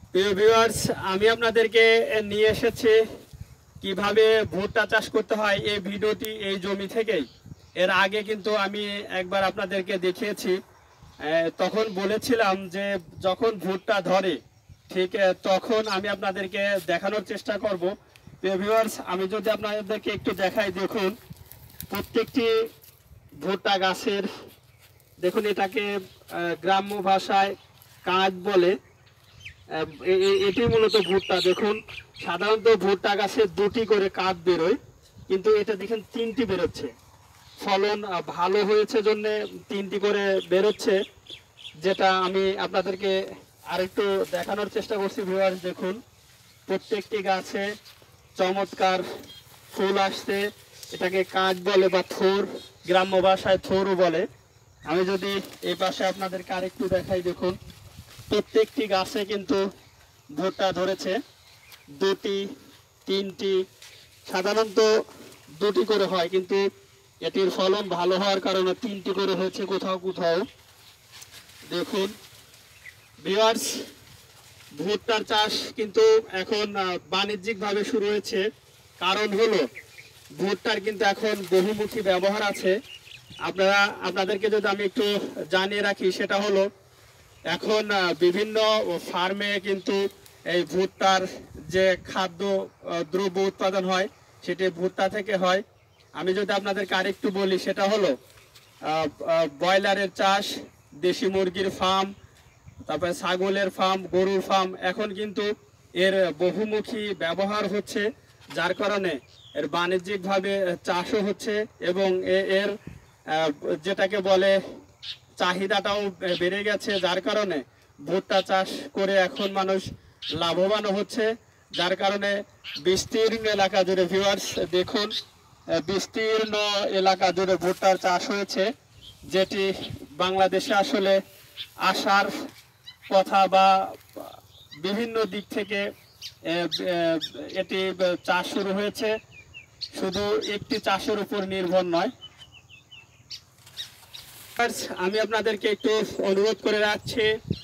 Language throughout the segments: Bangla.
প্রিয় ভিউয়ার্স, আমি আপনাদেরকে নিয়ে এসেছি কিভাবে ভুট্টা চাষ করতে হয়। এই ভিডিওটি এই জমি থেকেই এর আগে কিন্তু আমি একবার আপনাদেরকে দেখিয়েছি। তখন বলেছিলাম যে যখন ভুট্টা ধরে ঠিক তখন আমি আপনাদেরকে দেখানোর চেষ্টা করব। প্রিয় ভিউয়ার্স, আমি যদি আপনাদেরকে একটু দেখাই, দেখুন প্রত্যেকটি ভুট্টা গাছের, দেখুন এটাকে গ্রাম্য ভাষায় কাঁচ বলে। এটি মূলত ভুট্টা। দেখুন সাধারণত ভুট্টা গাছে দুটি করে কাঁধ বেরোয়, কিন্তু এটা দেখেন তিনটি বেরোচ্ছে। ফলন ভালো হয়েছে জন্য তিনটি করে বেরোচ্ছে, যেটা আমি আপনাদেরকে আরেকটু দেখানোর চেষ্টা করছি। ভিউয়ার্স দেখুন প্রত্যেকটি গাছে চমৎকার ফুল আসছে। এটাকে কাঁচ বলে বা থোর, গ্রাম্য ভাষায় থোরও বলে। আমি যদি এই পাশে আপনাদেরকে আরেকটু দেখাই, দেখুন প্রত্যেকটি গাছে কিন্তু ভুট্টা ধরেছে। দুটি, তিনটি, সাধারণত দুটি করে হয়, কিন্তু এটির ফলন ভালো হওয়ার কারণে তিনটি করে হয়েছে কোথাও কোথাও। দেখুন ভিউয়ার্স, ভুট্টার চাষ কিন্তু এখন বাণিজ্যিকভাবে শুরু হয়েছে। কারণ হলো ভুট্টার কিন্তু এখন বহুমুখী ব্যবহার আছে। আপনাদেরকে যদি আমি একটু জানিয়ে রাখি, সেটা হলো এখন বিভিন্ন ফার্মে কিন্তু এই ভুট্টার যে খাদ্য দ্রব্য উৎপাদন হয় সেটি ভুট্টা থেকে হয়। আমি যদি আপনাদেরকে আরেকটু বলি, সেটা হলো ব্রয়লারের চাষ, দেশি মুরগির ফার্ম, তারপরে ছাগলের ফার্ম, গরুর ফার্ম, এখন কিন্তু এর বহুমুখী ব্যবহার হচ্ছে, যার কারণে এর বাণিজ্যিকভাবে চাষও হচ্ছে এবং এর যেটাকে বলে চাহিদাটাও বেড়ে গেছে, যার কারণে ভুট্টা চাষ করে এখন মানুষ লাভবানও হচ্ছে। যার কারণে বিস্তীর্ণ এলাকা জুড়ে, ভিউয়ার্স দেখুন বিস্তীর্ণ এলাকা জুড়ে ভুট্টার চাষ হয়েছে, যেটি বাংলাদেশে আসলে আসার কথা বা বিভিন্ন দিক থেকে এটি চাষ শুরু হয়েছে। শুধু একটি চাষের উপর নির্ভর নয়। আমি আপনাদেরকে একটু অনুরোধ করে রাখছি,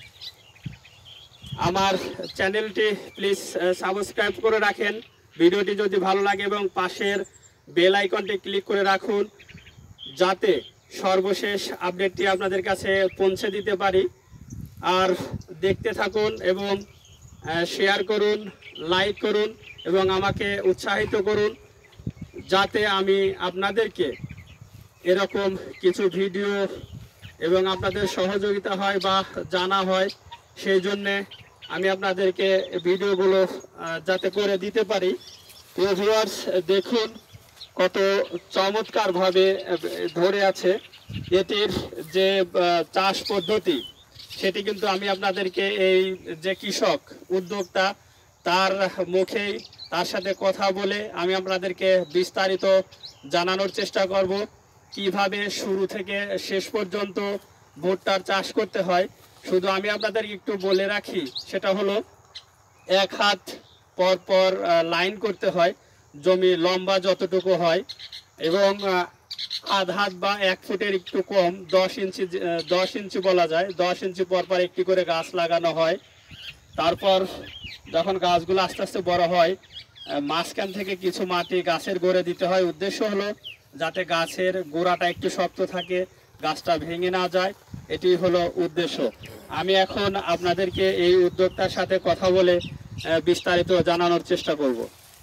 আমার চ্যানেলটি প্লিজ সাবস্ক্রাইব করে রাখেন। ভিডিওটি যদি ভালো লাগে এবং পাশের বেল আইকনটি ক্লিক করে রাখুন, যাতে সর্বশেষ আপডেটটি আপনাদের কাছে পৌঁছে দিতে পারি। আর দেখতে থাকুন এবং শেয়ার করুন, লাইক করুন এবং আমাকে উৎসাহিত করুন, যাতে আমি আপনাদেরকে এরকম কিছু ভিডিও এবং আপনাদের সহযোগিতা হয় বা জানা হয়, সেই জন্যে আমি আপনাদেরকে ভিডিওগুলো যাতে করে দিতে পারি। প্রিয় ভিউয়ার্স দেখুন কত চমৎকারভাবে ধরে আছে। এটির যে চাষ পদ্ধতি, সেটি কিন্তু আমি আপনাদেরকে এই যে কৃষক উদ্যোক্তা তার মুখেই, তার সাথে কথা বলে আমি আপনাদেরকে বিস্তারিত জানানোর চেষ্টা করব কিভাবে শুরু থেকে শেষ পর্যন্ত ভুট্টার চাষ করতে হয়। শুধু আমি আপনাদের একটু বলে রাখি, সেটা হলো 1 হাত পর পর লাইন করতে হয়, জমি লম্বা যতটুকু হয়, এবং আধ হাত বা 1 ফুটের একটু কম, 10 ইঞ্চি বলা যায়, 10 ইঞ্চি পর পর একটি করে গাছ লাগানো হয়। তারপর যখন গাছগুলো আস্তে আস্তে বড় হয়, মাঝখান থেকে কিছু মাটি গাছের গোড়ে দিতে হয়। উদ্দেশ্য হলো যাতে গাছের গোড়াটা একটু শক্ত থাকে, গাছটা ভেঙে না যায়, এটি হলো উদ্দেশ্য। আমি এখন আপনাদেরকে এই উদ্যোক্তার সাথে কথা বলে বিস্তারিত জানানোর চেষ্টা করব।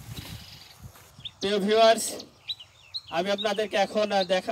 প্রিয় ভিউয়ার্স, আমি আপনাদেরকে এখন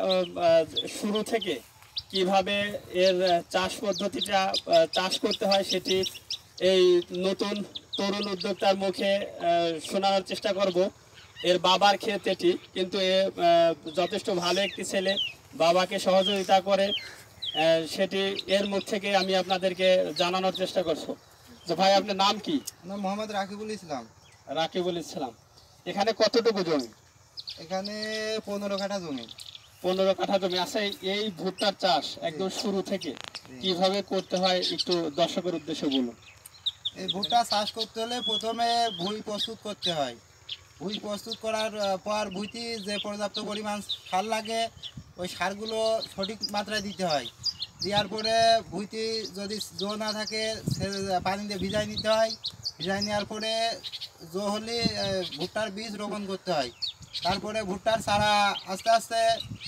শুরু থেকে কিভাবে এর চাষ পদ্ধতিটা চাষ করতে হয় সেটি এই নতুন তরুণ উদ্যোক্তার মুখে শোনানোর চেষ্টা করব। এর বাবার ক্ষেত এটি, কিন্তু এ যথেষ্ট ভালো একটি ছেলে, বাবাকে সহযোগিতা করে, সেটি এর মুখ থেকে আমি আপনাদেরকে জানানোর চেষ্টা করছি। তো ভাই, আপনার নাম কি? নাম মোহাম্মদ রাকিবুল ইসলাম। রাকিবুল ইসলাম। এখানে কতটুকু জমি? এখানে 15 কাঠা জমি। 15 কাঠা জমি আছে। এই ভুট্টার চাষ একদম শুরু থেকে কিভাবে করতে হয় একটু দর্শকের উদ্দেশ্যে বলুন। এই ভুট্টা চাষ করতে হলে প্রথমে ভুঁই প্রস্তুত করতে হয়। ভুঁই প্রস্তুত করার পর ভুঁইতে যে পর্যাপ্ত পরিমাণ সার লাগে, ওই সারগুলো সঠিক মাত্রায় দিতে হয়। দেওয়ার পরে ভুঁইতে যদি জো না থাকে, সে পানি দিয়ে ভিজাই নিতে হয়। ভিজাই নেওয়ার পরে জো হলে ভুট্টার বীজ রোপণ করতে হয়। তারপরে ভুট্টার চারা আস্তে আস্তে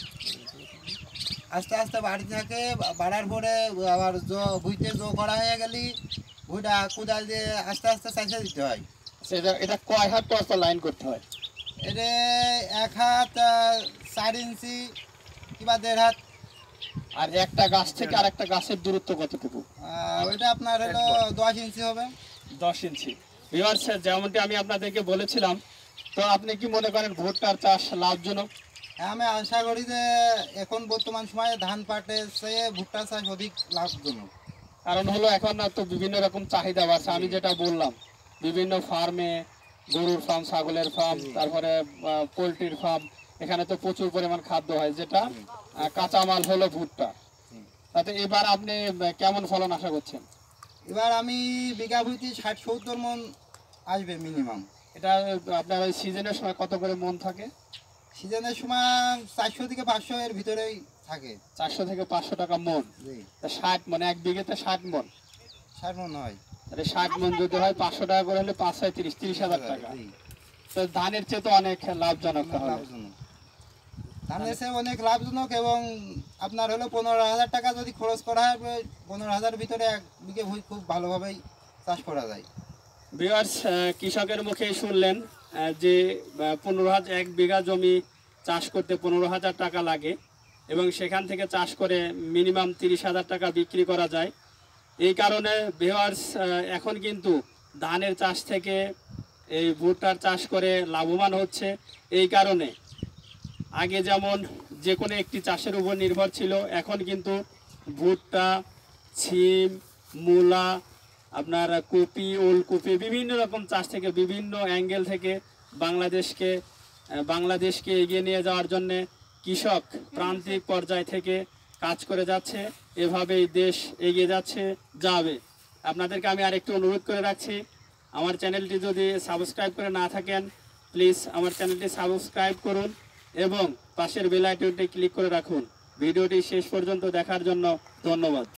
আস্তে আস্তে বাড়তে থাকে। বাড়ার পরে আবার ভুঁইতে জো করা হয়ে গেলে ভুঁইটা কোদাল দিয়ে আস্তে আস্তে চাইছে দিতে হয়। এটা কয় হাত পর লাইন করতে হয়? এটা 1 হাত 4 ইঞ্চি কিংবা 1.5 হাত। আর একটা গাছ থেকে আর একটা গাছের দূরত্ব কতটুকু? ওইটা আপনার হলো 10 ইঞ্চি হবে। 10 ইঞ্চি। ভিউয়ার্স, যেমনটি আমি আপনাদেরকে বলেছিলাম, তো আপনি কি মনে করেন ভুট্টার চাষ লাভজনক? আমি আশা করি যে এখন বর্তমান সময়ে ধান পাটের চেয়ে ভুট্টা চাষ অধিক লাভজনক। কারণ হলো এখন তো বিভিন্ন রকম চাহিদা বাড়ছে। আমি যেটা বললাম, বিভিন্ন ফার্মে গরুর ফার্ম, ছাগলের ফার্ম, তারপরে পোলট্রির ফার্ম, এখানে তো প্রচুর পরিমাণ খাদ্য হয়, যেটা কাঁচামাল হলো ভুট্টা। তাতে এবার আপনি কেমন ফলন আশা করছেন? এবার আমি বিঘা ভুঁইতে 60-70 মন আসবে মিনিমাম। এটা আপনার ওই সিজনের সময় কত করে মন থাকে? সিজনের সময় 400 থেকে 500 এর ভিতরেই থাকে। 400 থেকে 500 টাকা মন। জি, 60 মন, এক বিঘেতে 60 মন। 60 মন হয়। তাহলে 60 মন যদি হয় 500 টাকা করে হলে 5 6 30,000 টাকা। জি, তো ধানের চেয়ে তো অনেক লাভজনক তাহলে। লাভজনক। ধানের চেয়ে অনেক লাভজনক। এবং আপনার হলো 15,000 টাকা যদি খরচ করা হয়, 15,000 ভিতরে এক বিঘে ভুঁই খুব ভালোভাবেই চাষ করা যায়। ভিউয়ার্স, কৃষকের মুখে শুনলেন যে 15,000 এক বিঘা জমি চাষ করতে 15,000 টাকা লাগে এবং সেখান থেকে চাষ করে মিনিমাম 30,000 টাকা বিক্রি করা যায়। এই কারণে ভিউয়ার্স, এখন কিন্তু ধানের চাষ থেকে এই ভুট্টার চাষ করে লাভবান হচ্ছে। এই কারণে আগে যেমন যে কোনো একটি চাষের উপর নির্ভর ছিল, এখন কিন্তু ভুট্টা, সিম, মূলা, আপনার কপি, ওলকপি, বিভিন্ন রকম চাষ থেকে বিভিন্ন অ্যাঙ্গেল থেকে বাংলাদেশকে এগিয়ে নিয়ে যাওয়ার জন্যে কৃষক প্রান্তিক পর্যায় থেকে কাজ করে যাচ্ছে। এভাবেই দেশ এগিয়ে যাবে। আপনাদেরকে আমি আরেকটু অনুরোধ করে রাখছি, আমার চ্যানেলটি যদি সাবস্ক্রাইব করে না থাকেন, প্লিজ আমার চ্যানেলটি সাবস্ক্রাইব করুন এবং পাশের বেল আইকনটি ক্লিক করে রাখুন। ভিডিওটি শেষ পর্যন্ত দেখার জন্য ধন্যবাদ।